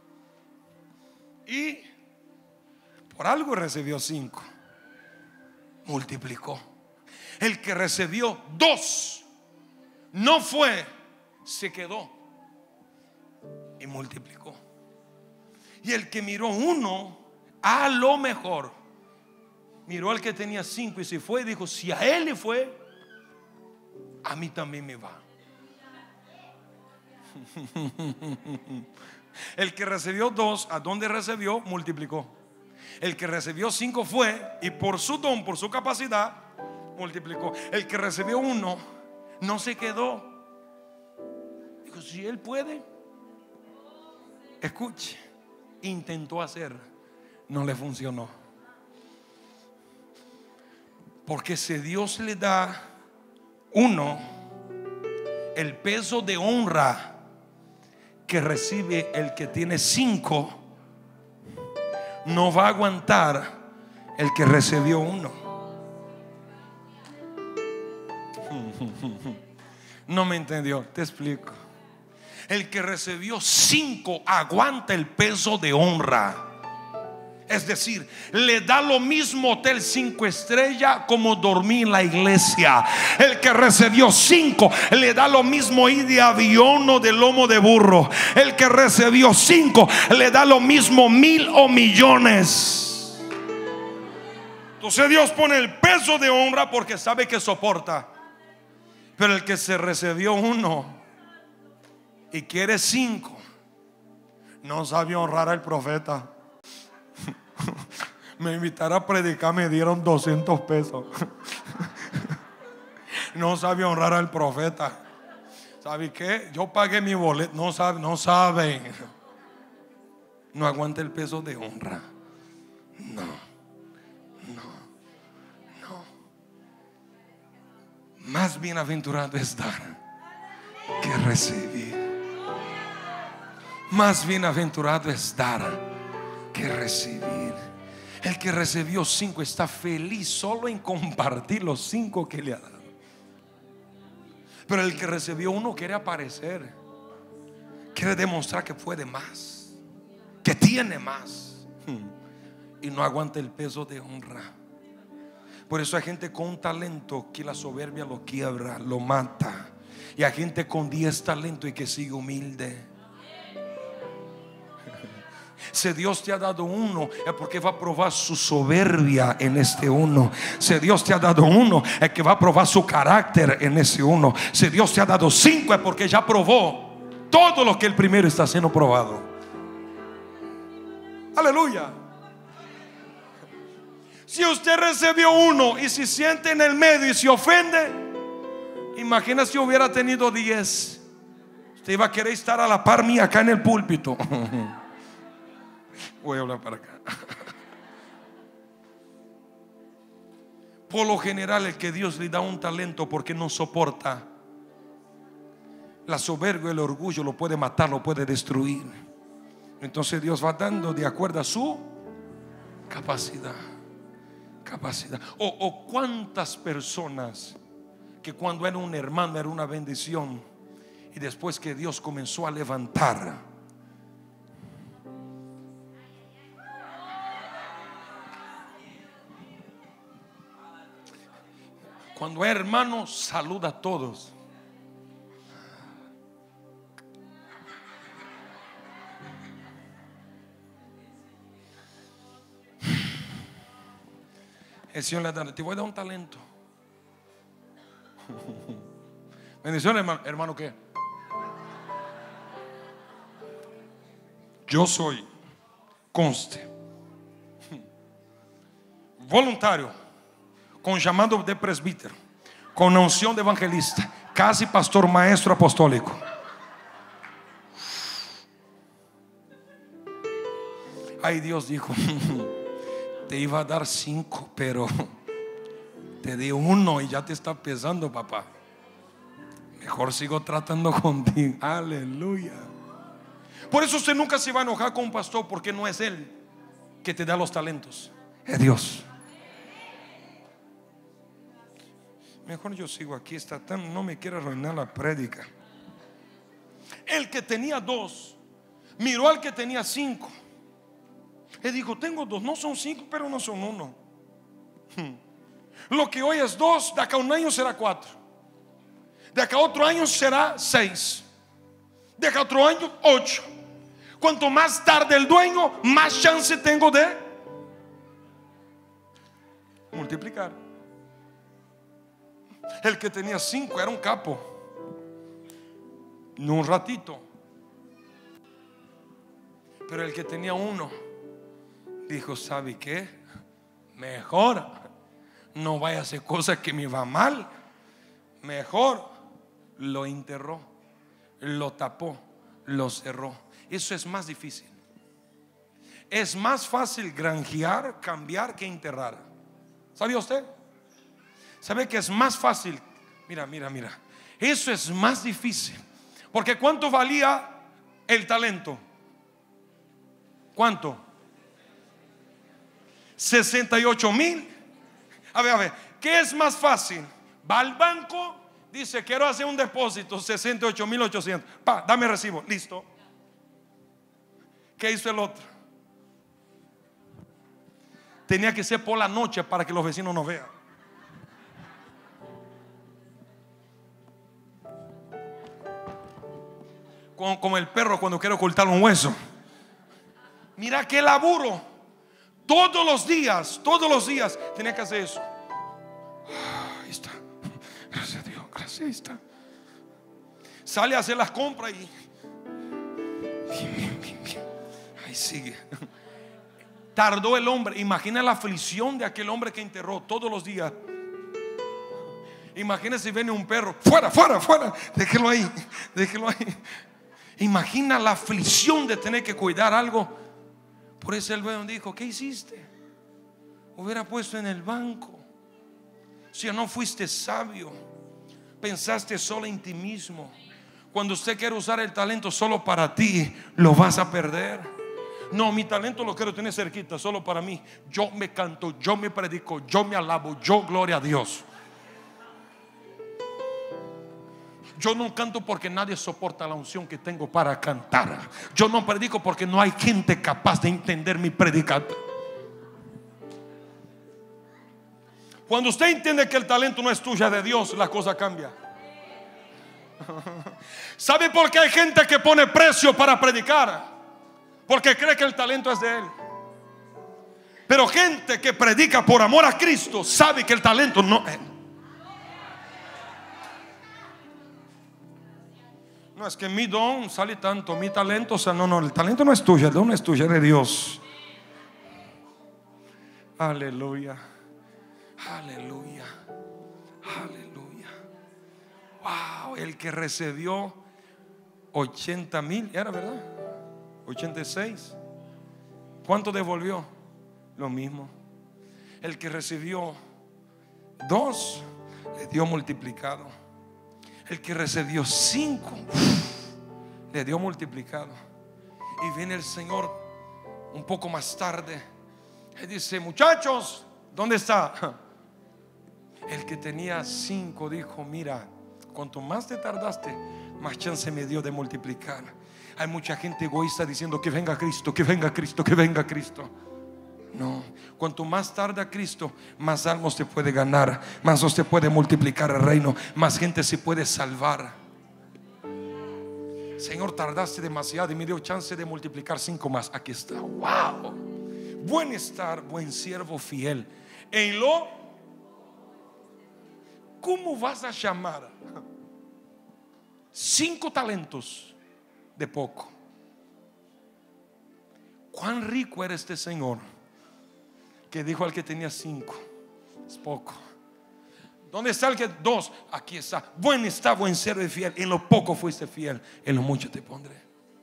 y por algo recibió 5, multiplicó. El que recibió 2 no fue, se quedó y multiplicó. Y el que miró 1, a lo mejor miró al que tenía 5 y se fue y dijo: si a él le fue, a mí también me va. El que recibió 2, ¿a dónde recibió? Multiplicó. El que recibió 5 fue, y por su don, por su capacidad, multiplicó. El que recibió 1 no se quedó. Dijo: si él puede. Escuche, intentó hacer, no le funcionó. Porque si Dios le da uno el peso de honra que recibe el que tiene 5, no va a aguantar el que recibió 1. No me entendió, te explico. El que recibió 5 aguanta el peso de honra. Es decir, le da lo mismo hotel 5 estrellas como dormir en la iglesia. El que recibió 5 le da lo mismo ir de avión o de lomo de burro. El que recibió 5 le da lo mismo 1000 o millones. Entonces Dios pone el peso de honra porque sabe que soporta. Pero el que se recibió 1 y quiere 5, no sabe honrar al profeta. Me invitaron a predicar, me dieron 200 pesos. No sabe honrar al profeta. ¿Sabe qué? Yo pagué mi boleto. No saben. No aguanta el peso de honra. No. Más bienaventurado es dar que recibir. Más bienaventurado es dar que recibir. El que recibió 5 está feliz solo en compartir los 5 que le ha dado. Pero el que recibió 1 quiere aparecer, quiere demostrar que puede más, que tiene más, y no aguanta el peso de honra. Por eso hay gente con un talento que la soberbia lo quiebra, lo mata. Y hay gente con 10 talentos y que sigue humilde. Si Dios te ha dado 1 es porque va a probar su soberbia en este 1. Si Dios te ha dado 1 es que va a probar su carácter en ese 1. Si Dios te ha dado 5 es porque ya probó todo lo que el primero está siendo probado. Aleluya. Si usted recibió 1 y se siente en el medio y se ofende, imagina si hubiera tenido 10. Usted iba a querer estar a la par mía acá en el púlpito. Voy a hablar para acá. Por lo general, el que Dios le da un talento porque no soporta la soberbia, el orgullo, lo puede matar, lo puede destruir. Entonces Dios va dando de acuerdo a su capacidad. O cuántas personas que cuando era un hermano era una bendición, y después que Dios comenzó a levantar, cuando es hermano, saluda a todos. El Señor le da, te voy a dar un talento. Bendiciones, hermano. ¿Hermano qué? Yo soy, conste, voluntario, con llamado de presbítero, con unción de evangelista, casi pastor, maestro apostólico. Ay, Dios dijo, te iba a dar 5, pero te di 1 y ya te está pesando, papá. Mejor sigo tratando contigo. Aleluya. Por eso usted nunca se va a enojar con un pastor, porque no es él que te da los talentos, es Dios. Mejor yo sigo aquí, no me quiero arruinar la prédica. El que tenía 2 miró al que tenía 5 y dijo, tengo 2, no son 5, pero no son 1. Lo que hoy es 2, de acá a un año será 4, de acá a otro año será 6, de acá a otro año 8. Cuanto más tarde el dueño, más chance tengo de multiplicar. El que tenía 5 era un capo, no un ratito. Pero el que tenía 1 dijo, ¿sabe qué? Mejor no vaya a hacer cosas que me va mal. Mejor lo enterró, lo tapó, lo cerró. Eso es más difícil. Es más fácil granjear, cambiar, que enterrar. ¿Sabía usted? ¿Sabe que es más fácil? Mira. Eso es más difícil. Porque ¿cuánto valía el talento? ¿Cuánto? 68,000. A ver, ¿qué es más fácil? Va al banco, dice quiero hacer un depósito, 68,800. Dame recibo, listo. ¿Qué hizo el otro? Tenía que ser por la noche para que los vecinos nos vean. Como el perro cuando quiere ocultar un hueso. Mira qué laburo. Todos los días tenía que hacer eso. Ahí está. Gracias a Dios, gracias, ahí está. Sale a hacer las compras y bien. Ahí sigue. Tardó el hombre. Imagina la aflicción de aquel hombre que enterró todos los días. Imagina si viene un perro. Fuera. Déjelo ahí. Imagina la aflicción de tener que cuidar algo. Por eso el dueño dijo: ¿qué hiciste? Hubiera puesto en el banco. Si no fuiste sabio, pensaste solo en ti mismo. Cuando usted quiere usar el talento solo para ti, lo vas a perder. No, mi talento lo quiero tener cerquita, solo para mí. Yo me canto, yo me predico, yo me alabo, yo gloria a Dios. Yo no canto porque nadie soporta la unción que tengo para cantar. Yo no predico porque no hay gente capaz de entender mi predicado. Cuando usted entiende que el talento no es tuya, de Dios, la cosa cambia. ¿Sabe por qué hay gente que pone precio para predicar? Porque cree que el talento es de él. Pero gente que predica por amor a Cristo sabe que el talento no es. No es que mi don sale tanto, mi talento, o sea, no, el talento no es tuyo, el don es tuyo, es de Dios. Aleluya. Wow, el que recibió 80,000, era verdad, 86. ¿Cuánto devolvió? Lo mismo. El que recibió 2 le dio multiplicado. El que recibió 5 le dio multiplicado. Y viene el Señor un poco más tarde y dice: muchachos, ¿dónde está? El que tenía 5 dijo: mira, cuanto más te tardaste, más chance me dio de multiplicar. Hay mucha gente egoísta diciendo: que venga Cristo, que venga Cristo, que venga Cristo. No, cuanto más tarda Cristo, más almas se puede ganar, más usted puede multiplicar el reino, más gente se puede salvar. Señor, tardaste demasiado y me dio chance de multiplicar 5 más. Aquí está. Wow. Buen estar, buen siervo fiel. En lo, ¿cómo vas a llamar 5 talentos de poco? Cuán rico era este Señor que dijo al que tenía 5: es poco. ¿Dónde está el que 2? Aquí está. Buen está, buen siervo y fiel. En lo poco fuiste fiel, en lo mucho te pondré.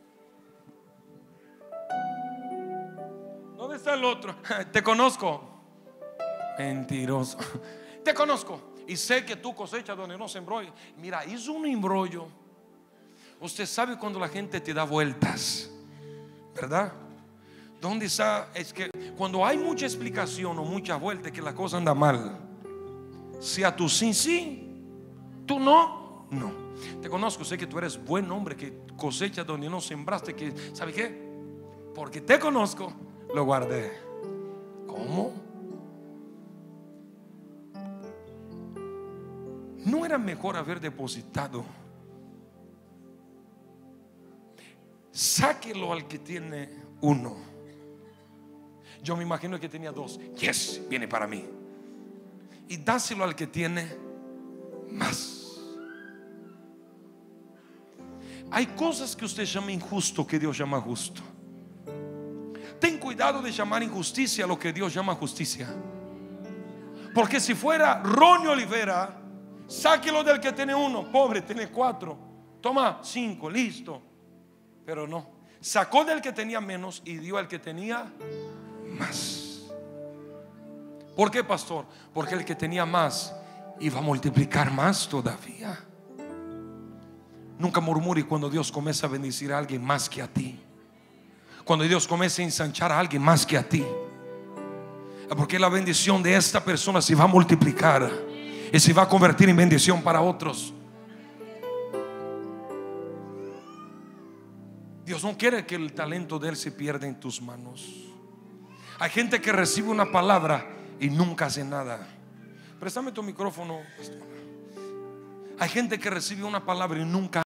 ¿Dónde está el otro? Te conozco. Mentiroso. Te conozco y sé que tú cosechas donde no sembró. Mira, hizo un embrollo. Usted sabe cuando la gente te da vueltas, ¿verdad? ¿Dónde está? Es que cuando hay mucha explicación o mucha vuelta, que la cosa anda mal. Si a tu sí, tú no. Te conozco, sé que tú eres buen hombre, que cosecha donde no sembraste, que ¿sabe qué? Porque te conozco, lo guardé. ¿Cómo? ¿No era mejor haber depositado? Sáquelo al que tiene 1. Yo me imagino que tenía 2. Yes, viene para mí. Y dáselo al que tiene más. Hay cosas que usted llama injusto que Dios llama justo. Ten cuidado de llamar injusticia a lo que Dios llama justicia. Porque si fuera Ronnie Olivera, sáquelo del que tiene 1. Pobre, tiene 4. Toma 5, listo. Pero no, sacó del que tenía menos y dio al que tenía más. ¿Por qué, pastor? Porque el que tenía más y va a multiplicar más todavía. Nunca murmure cuando Dios comienza a bendecir a alguien más que a ti. Cuando Dios comienza a ensanchar a alguien más que a ti, porque la bendición de esta persona se va a multiplicar y se va a convertir en bendición para otros. Dios no quiere que el talento de Él se pierda en tus manos. Hay gente que recibe una palabra y nunca hace nada. Préstame tu micrófono, pastor. Hay gente que recibe una palabra y nunca